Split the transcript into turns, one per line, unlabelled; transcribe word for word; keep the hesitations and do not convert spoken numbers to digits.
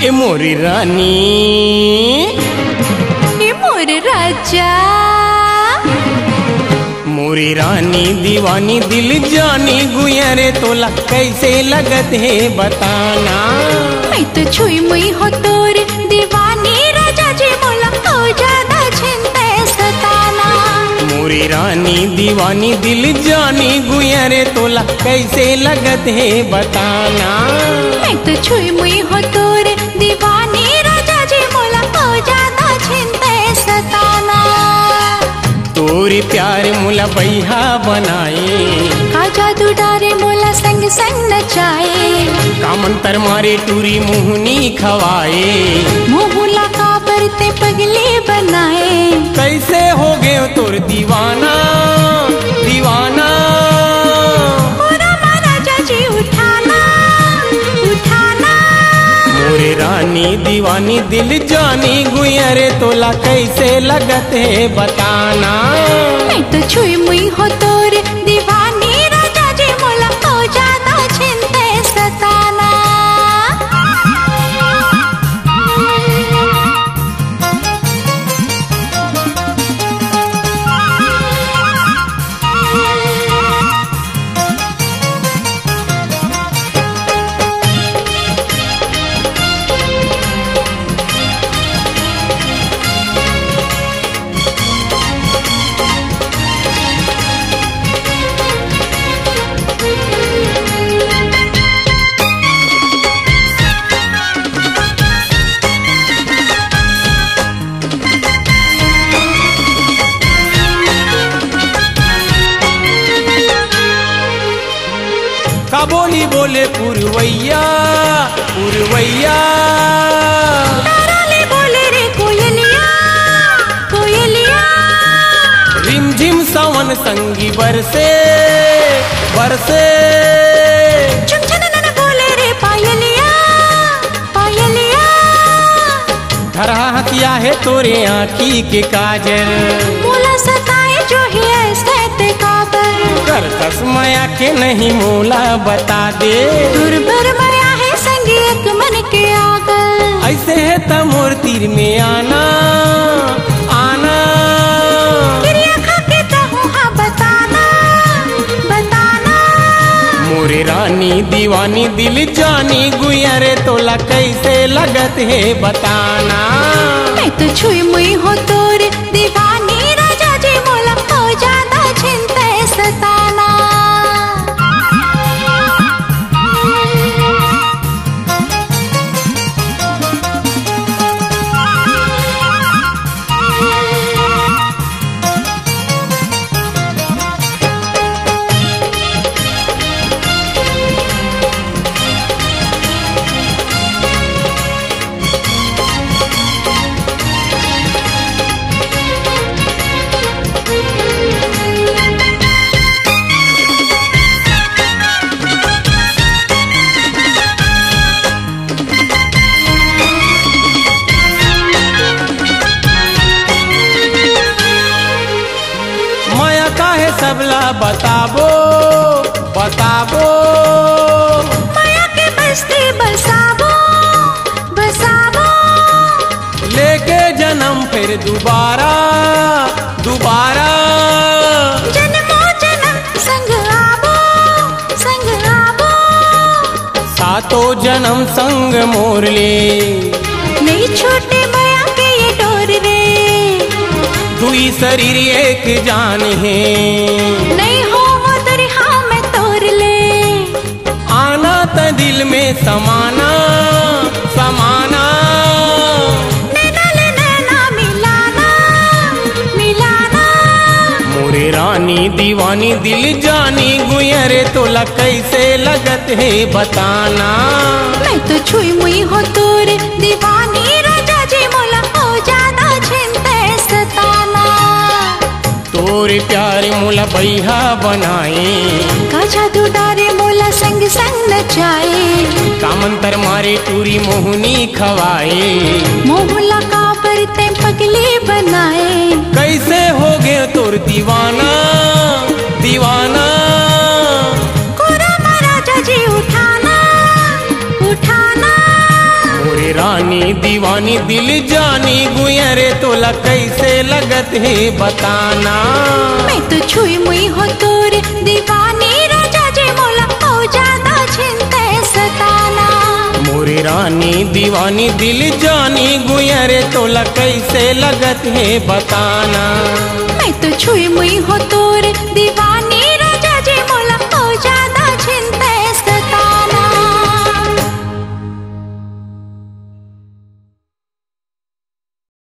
ए मोरी रानी,
ए मोर राजा,
मोरी रानी दीवानी दिल जानी गुयरे तोला कैसे लगत है बताना।
मैं तो छुई मुई हो तोर दीवानी राजा जी मोला हो ज्यादा चिंता सताना।
मोरी रानी दीवानी दिल जानी गुयरे तोला कैसे लगत है बताना।
मैं तो छुई मुई हो तोर दीवानी राजा जी मोला हो ज्यादा चिंता सताना।
तोरी प्यार मोला बैहा बनाए,
का जादू डारे मोला संग संग नचाए।
का मंतर मारे टूरी मुहनी खवाए,
मुहुला का बरते पगले बनाए।
कैसे हो गए तोर दीवाना दीवाना।
मोरा महाराजा जी उठाना उठाना।
मोरे रानी दीवानी दिल जानी गुयरे तोला कैसे लगत है बताना।
मैं तो छुई मुई हो तोर दीवानी राजा जी मोला हो ज्यादा चिंता सताना।
का बोली बोले पुरवैया पुरवैया।
ताराले बोले रे कोयलिया कोयलिया।
रिमझिम सावन संगी बरसे बरसे।
चुनचुनन बोले रे पायलिया पायलिया।
धरा हथिया है तोरे आँखी के काजल,
मोला सताए जो है ऐसे ते काबर।
कर कस माया के नहीं मोला बता दे,
दुर्बर माया है संगी एक मन के आगल।
ऐसे है त मोर तीर में आना आना।
क्रिया खा के कहूँ हाँ बताना बताना।
मोरे रानी दीवानी दिल जानी गुयरे तोला कैसे लगत है बताना।
मैं तो छुई मुई हो तोर दीवानी राजा जी मोला हो ज्यादा चिंता सताना।
सबला बताबो बताबो।
माया के बस्ती बसाबो बसाबो।
लेके जन्म फिर दोबारा दोबारा।
जन्मों जन्म संग आबो संग आबो।
सातों जन्म संग मोर ले,
नहीं छोटे माया के ये डोर रे।
दुई शरीर एक जान है,
नहीं हो वो दरिया में तोड़ ले।
आना त दिल में समाना समाना।
नैना ले नैना मिलाना मिलाना।
मोरे रानी दीवानी दिल जानी गुयरे तोला कैसे लगत है बताना।
मैं तो छुई मुई हो तोर दीवानी राजा जी मोला हो ज्यादा चिंता सताना।
तोरे प्यार मोला बैहा बनाए,
का जादू डारे मोला संग संग नचाए।
का मंतर मारे टूरी मोहनी खवाए,
मोहला का बरते पगले बनाए।
कैसे हो गए तोर दीवाना दीवाना।
कोरा महाराजा जी उठाना उठाना।
मोरे रानी दीवानी दिल जानी गुयरे तोला कैसे लगत है बताना।
मैं तो छुई मुई हो तोरे दीवानी राजा जी मोला हो ज्यादा चिंता सताना।
मोरे रानी दीवानी दिल जानी गुयरे तोला कैसे लगत है बताना।